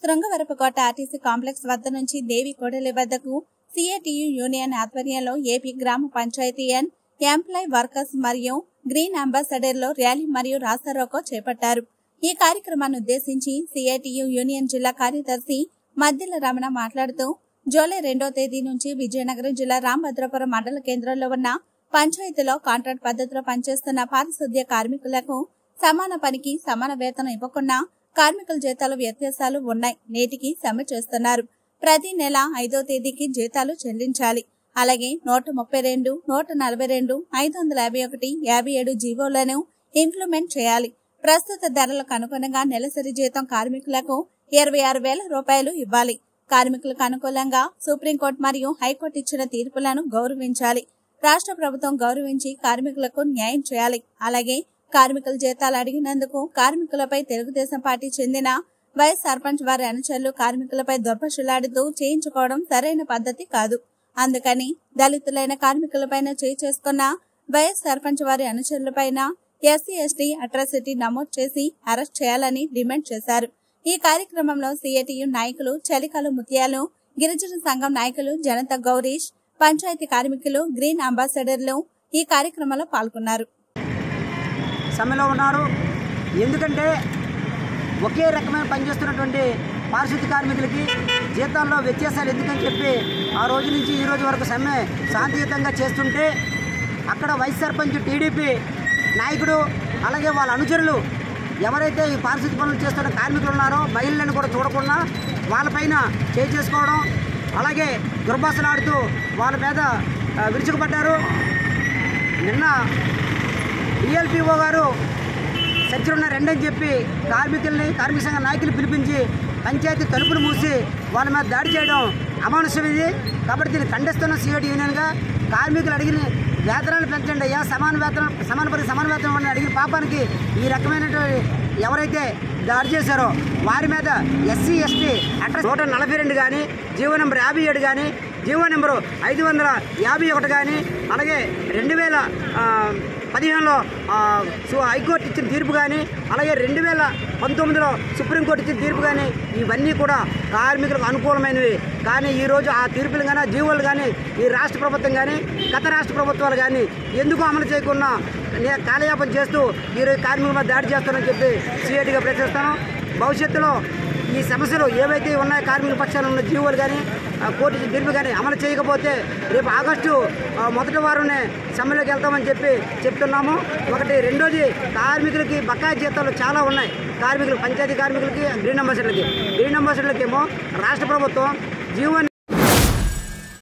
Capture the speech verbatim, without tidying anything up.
Srungavarapukota RTC complex వద్ద నుంచి దేవి కోడలి వద్దకు సిఐటియు యూనియన్ ఆధ్వర్యంలో ఏపీ గ్రామ పంచాయతీ ఎన్ ఎంప్లాయ్ వర్కర్స్ మరియు గ్రీన్ అంబాసిడర్ లో ర్యాలీ మరియు రాస్తారోకో చేపట్టారు। ఈ కార్యక్రమాన్ని ఉద్దేశించి సిఐటియు యూనియన్ జిల్లా కార్యదర్శి మద్దిల రమణ మాట్లాడుతూ జూలై రెండో తేదీ నుంచి విజయనగరం జిల్లా రామభద్రాపురం మండల కేంద్రంలో ఉన్న పంచాయతీలో కాంట్రాక్ట్ పద్ధతిలో పనిచేస్తున్న పారిశుద్ధ్య కార్మికులకు సమాన పనికి సమాన వేతనం ఇవ్వకుండా కార్మికుల జీతాలు వ్యత్యాసాలు ఉన్నాయి। నేటికి సమ్మె చేస్తున్నారు। ప్రతి నెల ఐదో తేదీకి జీతాలు చెల్లించాలి। అలాగే నూట ముప్పై రెండు నూట నలభై రెండు ఐదు వందల యాభై ఒకటి యాభై ఏడు జీవోలను ఇంప్లిమెంట్ చేయాలి। ప్రస్తుత ధరలకు అనుగుణంగా నెలసరి జీతం కార్మికులకు ఇరవై ఆరు వేల రూపాయలు ఇవ్వాలి। కార్మికులకు అనుకూలంగా సుప్రీంకోర్టు మరియు హైకోర్టు ఇచ్చిన తీర్పులను గౌరవించాలి। రాష్ట్ర ప్రభుత్వం గౌరవించి కార్మికులకు న్యాయం చేయాలి। అలాగే కార్మికుల జీతాలు అడిగినందుకు కార్మికులపై తెలుగుదేశం పార్టీ చెందిన వైస్ సర్పంచ్ వారి అనుచరులు కార్మికులపై దుర్భాషలాడుతూ చేయించుకోవడం సరైన పద్ధతి కాదు। అందుకని దళితులైన కార్మికులపైన చేయి చేసుకున్న వైఎస్ సర్పంచ్ వారి అనుచరులపైన ఎస్సీ ఎస్టీ అట్రాసిటీ నమోదు చేసి అరెస్ట్ చేయాలని డిమాండ్ చేశారు। ఈ కార్యక్రమంలో సిఐటియు నాయకులు చలికాలు ముత్యాలు, గిరిజన సంఘం నాయకులు జనత గౌరీష్, పంచాయతీ కార్మికులు, గ్రీన్ అంబాసిడర్లు ఈ కార్యక్రమంలో పాల్గొన్నారు। సమ్మెలో ఉన్నారు। ఎందుకంటే ఒకే రకమైన పనిచేస్తున్నటువంటి పారిశుద్ధ్య కార్మికులకి జీతాల్లో వ్యత్యాసాలు ఎందుకని చెప్పి ఆ రోజు నుంచి ఈ రోజు వరకు సమ్మె శాంతియుతంగా చేస్తుంటే అక్కడ వైస్ సర్పంచ్ టీడీపీ నాయకుడు అలాగే వాళ్ళ అనుచరులు ఎవరైతే ఈ పారిశుద్ధ్య పనులు చేస్తున్న కార్మికులు ఉన్నారో మహిళలను కూడా చూడకుండా వాళ్ళపైన చేయి చేసుకోవడం, అలాగే దుర్భాషలాడుతూ వాళ్ళ మీద విరుచుకుపడ్డారు। నిన్న డిఎల్పిఓ గారు సత్యరున్న రెండని చెప్పి కార్మికుల్ని కార్మిక సంఘ నాయకులు పిలిపించి పంచాయతీ తలుపులు మూసి వాళ్ళ మీద దాడి చేయడం అమానుషం ఇది। కాబట్టి దీన్ని ఖండిస్తున్న సిఐటి యూనియన్గా కార్మికులు అడిగిన వేతనాలు పెంచండి అయ్యా, సమాన వేతనం సమాన పని సమాన వేతనం అని అడిగిన పాపానికి ఈ రకమైనటువంటి ఎవరైతే దాడి చేశారో వారి మీద ఎస్సీ ఎస్టీ అట్రా నూట నలభై రెండు కానీ జీవో నెంబర్ యాభై ఏడు కానీ జీవో నెంబరు ఐదు వందల యాభై ఒకటి కానీ అలాగే రెండు వేల పదిహేనులో హైకోర్టు ఇచ్చిన తీర్పు కానీ అలాగే రెండు వేల పంతొమ్మిదిలో సుప్రీంకోర్టు ఇచ్చిన తీర్పు కానీ ఇవన్నీ కూడా కార్మికులకు అనుకూలమైనవి। కానీ ఈరోజు ఆ తీర్పులు కానీ జీవోలు కానీ ఈ రాష్ట్ర ప్రభుత్వం కానీ గత రాష్ట్ర ప్రభుత్వాలు కానీ ఎందుకు అమలు చేయకుండా కాలయాపన చేస్తూ ఈరోజు కార్మికుల మీద దాడి చేస్తారని చెప్పి సిఐటిగా ప్రశ్నిస్తాను। భవిష్యత్తులో ఈ సమస్యలు ఏవైతే ఉన్నాయో కార్మికుల పక్షాన ఉన్న జీవోలు కానీ కోర్టు తీర్పు కానీ అమలు చేయకపోతే రేపు ఆగస్టు మొదటి వారంనే సమ్మెలోకి వెళ్తామని చెప్పి చెప్తున్నాము। ఒకటి రెండోది కార్మికులకి బకాయి జీతాలు చాలా ఉన్నాయి। కార్మికులు పంచాయతీ కార్మికులకి గ్రీన్ అంబాసిడర్లకి గ్రీన్ అంబాసిడర్లకి ఏమో రాష్ట్ర ప్రభుత్వం జీవో